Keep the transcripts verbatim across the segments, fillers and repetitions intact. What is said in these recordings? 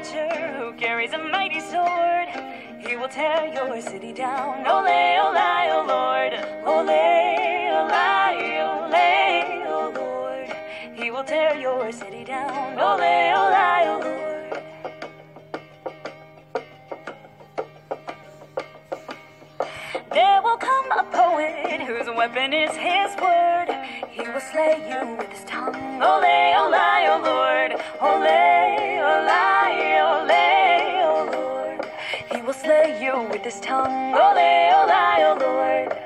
archer who carries a mighty sword. He will tear your city down. Ole, ole, oh Lord. Ole, ole, ole, oh Lord. He will tear your city down. Ole, ole, oh Lord. There will come a poet whose weapon is his word. He will slay you with his tongue. Ole, ole, oh Lord. Ole, ole, ole, oh Lord. He will slay you with his tongue. Ole, ole, oh Lord.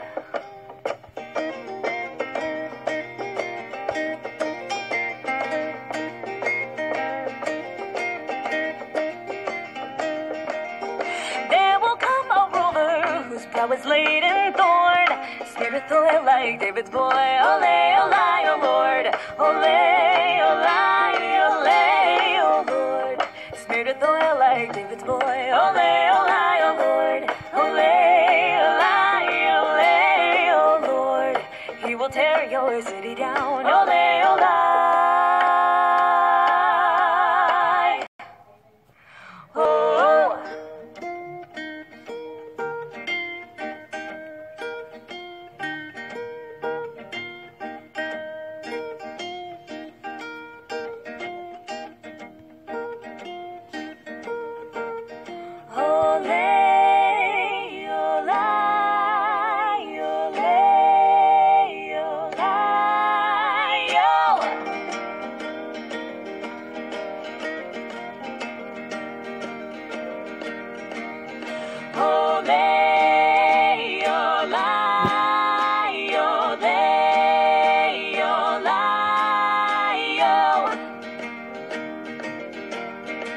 There will come a ruler whose brow is laid in thorn. Spirit thorn like David's boy. Ole, ole, oh Lord. Ole, ole, ole, oh Lord. Spirit thorn like David's boy. Ole, ole, oh Lord. Ole, ole, ole, oh Lord. He will tear your city down. Ole, ole. Oh.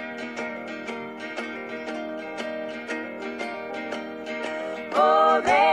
Oh,